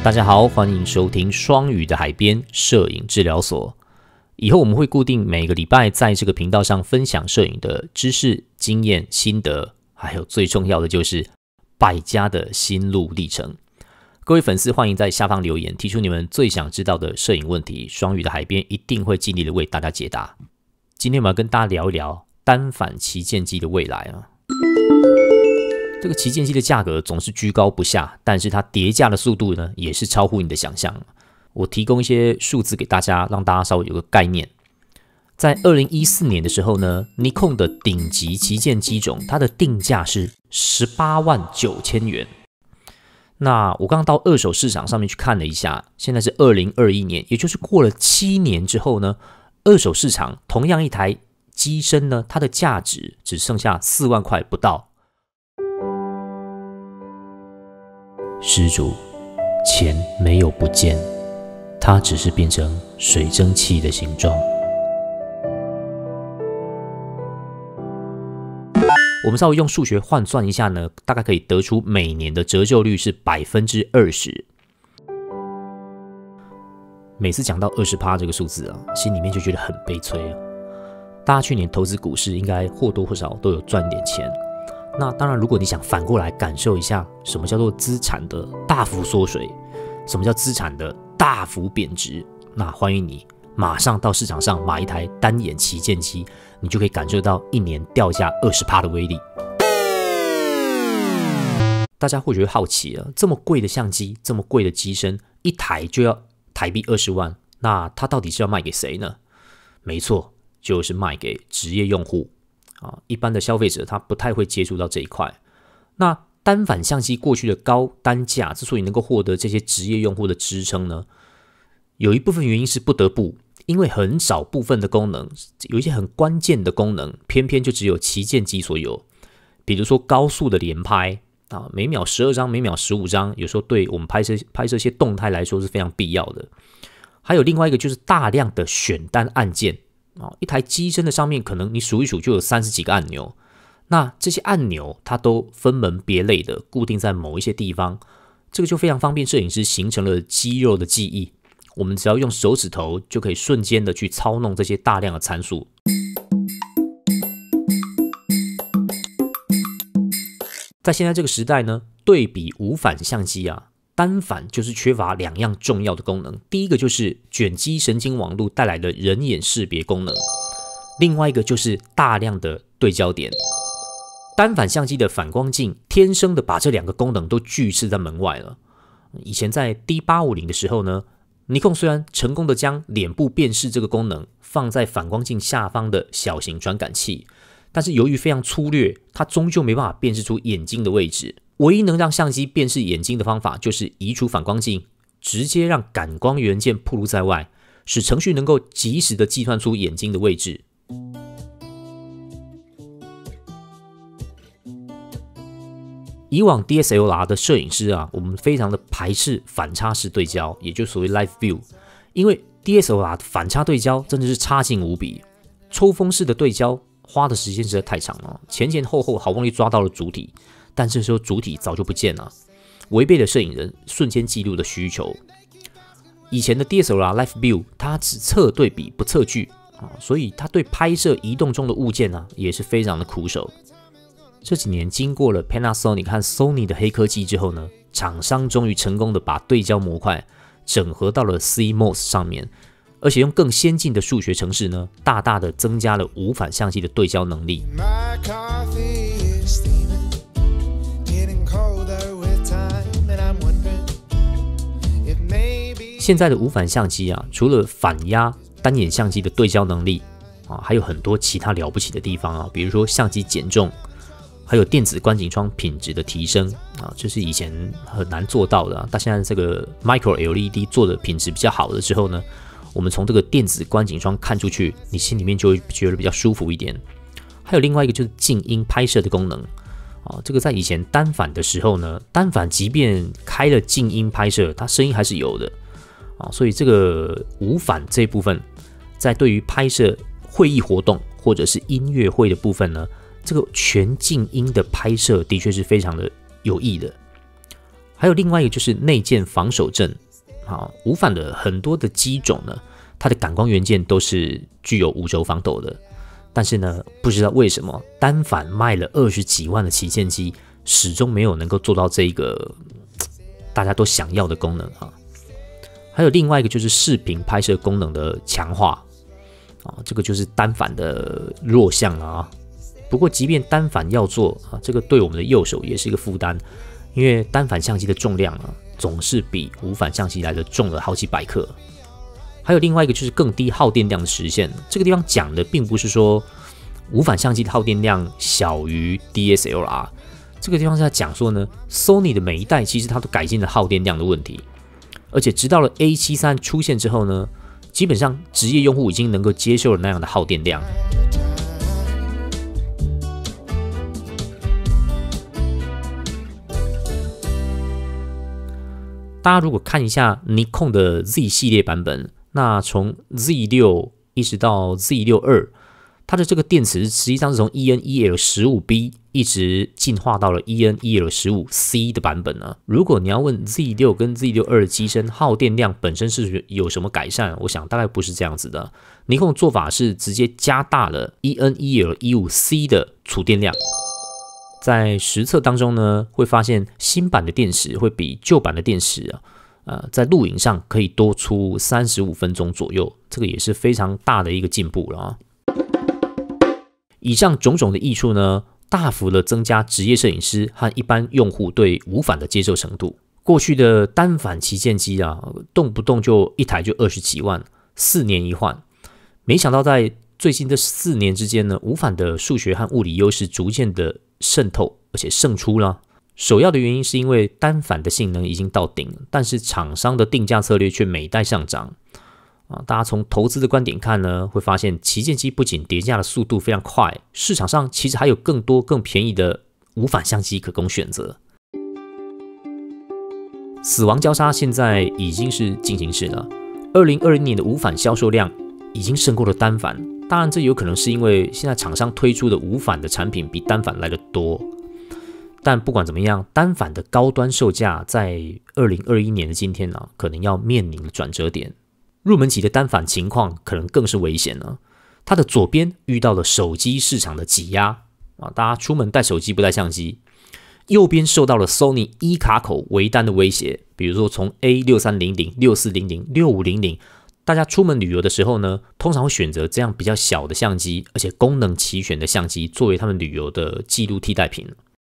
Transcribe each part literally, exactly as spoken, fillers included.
大家好，欢迎收听双语的海边摄影治疗所。以后我们会固定每个礼拜在这个频道上分享摄影的知识、经验、心得，还有最重要的就是败家的心路历程。各位粉丝欢迎在下方留言，提出你们最想知道的摄影问题，双语的海边一定会尽力的为大家解答。今天我们要跟大家聊一聊单反旗舰机的未来啊。这个旗舰机的价格总是居高不下，但是它叠价的速度呢，也是超乎你的想象。我提供一些数字给大家，让大家稍微有个概念。在二零一四年的时候呢，尼康的顶级旗舰机种，它的定价是十八万九千元。那我刚刚到二手市场上面去看了一下，现在是二零二一年，也就是过了七年之后呢，二手市场同样一台机身呢，它的价值只剩下四万块不到。施主，钱没有不见，它只是变成水蒸气的形状。我们稍微用数学换算一下呢，大概可以得出每年的折旧率是 百分之二十。每次讲到 百分之二十 这个数字啊，心里面就觉得很悲催啊。大家去年投资股市应该或多或少都有赚点钱。那当然，如果你想反过来感受一下什么叫做资产的大幅缩水，什么叫资产的大幅贬值，那欢迎你马上到市场上买一台单眼旗舰机，你就可以感受到一年掉价 百分之二十 的威力。大家或许会好奇啊，这么贵的相机，这么贵的机身，一台就要台币二十万，那它到底是要卖给谁呢？没错，就是卖给职业用户。啊，一般的消费者他不太会接触到这一块。那单反相机过去的高单价之所以能够获得这些职业用户的支撑呢，有一部分原因是不得不，因为很少部分的功能，有一些很关键的功能，偏偏就只有旗舰机所有。比如说高速的连拍啊，每秒十二张，每秒十五张，有时候对我们拍摄拍摄一些动态来说是非常必要的。还有另外一个就是大量的选单按键。一台机身的上面可能你数一数就有三十几个按钮，那这些按钮它都分门别类的固定在某一些地方，这个就非常方便摄影师形成了肌肉的记忆。我们只要用手指头就可以瞬间的去操弄这些大量的参数。在现在这个时代呢，对比无反相机啊，单反就是缺乏两样重要的功能，第一个就是卷积神经网络带来的人眼识别功能，另外一个就是大量的对焦点。单反相机的反光镜天生的把这两个功能都拒斥在门外了。以前在 D 八五零 的时候呢，尼康虽然成功的将脸部辨识这个功能放在反光镜下方的小型传感器，但是由于非常粗略，它终究没办法辨识出眼睛的位置。唯一能让相机辨识眼睛的方法，就是移除反光镜，直接让感光元件暴露在外，使程序能够及时的计算出眼睛的位置。以往 D S L R 的摄影师啊，我们非常的排斥反差式对焦，也就是所谓 Live View， 因为 D S L R 的反差对焦真的是差劲无比，抽风式的对焦花的时间实在太长了，前前后后好不容易抓到了主体。但这时候主体早就不见了，违背了摄影人瞬间记录的需求。以前的 D S L R Live View 它只测对比不测距，所以它对拍摄移动中的物件啊也是非常的苦手。这几年经过了 Panasonic 和 Sony 的黑科技之后呢，厂商终于成功的把对焦模块整合到了 C M O S 上面，而且用更先进的数学程式呢，大大的增加了无反相机的对焦能力。现在的无反相机啊，除了反压单眼相机的对焦能力啊，还有很多其他了不起的地方啊，比如说相机减重，还有电子观景窗品质的提升啊，这是以前很难做到的啊。但现在这个 Micro L E D 做的品质比较好了之后呢，我们从这个电子观景窗看出去，你心里面就会觉得比较舒服一点。还有另外一个就是静音拍摄的功能啊，这个在以前单反的时候呢，单反即便开了静音拍摄，它声音还是有的。啊，所以这个无反这部分，在对于拍摄会议活动或者是音乐会的部分呢，这个全静音的拍摄的确是非常的有益的。 还有另外一个就是内建防守阵。好，无反的很多的机种呢，它的感光元件都是具有五轴防抖的，但是呢，不知道为什么单反卖了二十几万的旗舰机，始终没有能够做到这一个大家都想要的功能啊。还有另外一个就是视频拍摄功能的强化啊，这个就是单反的弱项了啊。不过，即便单反要做啊，这个对我们的右手也是一个负担，因为单反相机的重量啊，总是比无反相机来的重了好几百克。还有另外一个就是更低耗电量的实现。这个地方讲的并不是说无反相机的耗电量小于 D S L R， 这个地方是在讲说呢 ，Sony 的每一代其实它都改进了耗电量的问题，而且直到了 A 七十三 出现之后呢，基本上职业用户已经能够接受了那样的耗电量。大家如果看一下 Nikon 的 Z 系列版本，那从 Z 六 一直到 Z 六二，它的这个电池实际上是从 E N E L 十五 B 一直进化到了 E N E L 十五 C 的版本呢。如果你要问 Z 六 跟 Z 六二 的机身耗电量本身是有什么改善，我想大概不是这样子的。Nikon 的做法是直接加大了 E N E L 十五 C 的储电量。在实测当中呢，会发现新版的电池会比旧版的电池啊，呃，在录影上可以多出三十五分钟左右，这个也是非常大的一个进步了啊。以上种种的益处呢，大幅的增加职业摄影师和一般用户对无反的接受程度。过去的单反旗舰机啊，动不动就一台就二十几万，四年一换，没想到在最近这四年之间呢，无反的数学和物理优势逐渐的渗透，而且胜出了。首要的原因是因为单反的性能已经到顶，但是厂商的定价策略却每代上涨啊。大家从投资的观点看呢，会发现旗舰机不仅叠价的速度非常快，市场上其实还有更多更便宜的无反相机可供选择。死亡交叉现在已经是进行式了，二零二零年的无反销售量已经胜过了单反。当然，这有可能是因为现在厂商推出的无反的产品比单反来得多。但不管怎么样，单反的高端售价在二零二一年的今天呢、啊，可能要面临转折点。入门级的单反情况可能更是危险了。它的左边遇到了手机市场的挤压啊，大家出门带手机不带相机；右边受到了 Sony 一卡口微单的威胁，比如说从 A 六三零零、六四零零、六五零零。大家出门旅游的时候呢，通常会选择这样比较小的相机，而且功能齐全的相机作为他们旅游的记录替代品。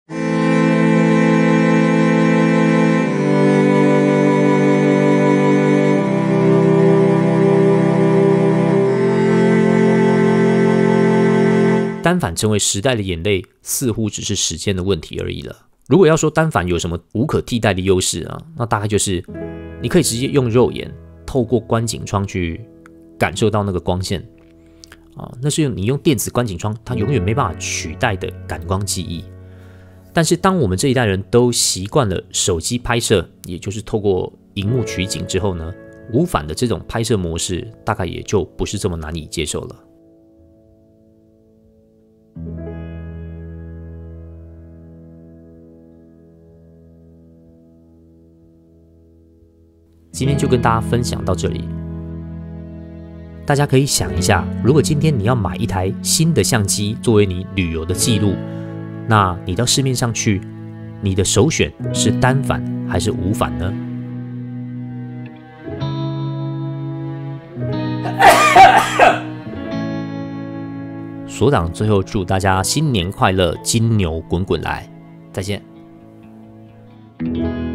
单反成为时代的眼泪，似乎只是时间的问题而已了。如果要说单反有什么无可替代的优势啊，那大概就是你可以直接用肉眼透过观景窗去感受到那个光线啊，那是你用电子观景窗它永远没办法取代的感光记忆。但是当我们这一代人都习惯了手机拍摄，也就是透过荧幕取景之后呢，无反的这种拍摄模式大概也就不是这么难以接受了。今天就跟大家分享到这里。大家可以想一下，如果今天你要买一台新的相机作为你旅游的记录，那你到市面上去，你的首选是单反还是无反呢？所长最后祝大家新年快乐，金牛滚滚来，再见。